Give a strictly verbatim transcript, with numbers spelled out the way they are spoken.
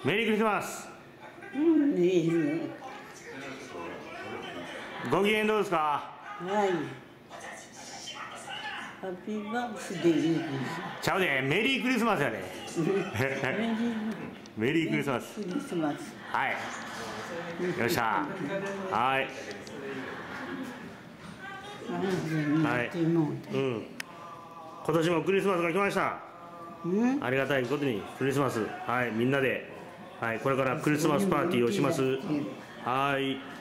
メリークリスマス。 うん、いいね。 ご機嫌どうですか？ はい。ハッピーバースデー。 ちゃうで、メリークリスマスやで。メリークリスマス。 クリスマス。 はい。よっしゃ。はい。はい。うん。今年もクリスマスが来ました。 うん、 ありがたいことにクリスマス、はい、みんなで、はい、これからクリスマスパーティーをします。はい。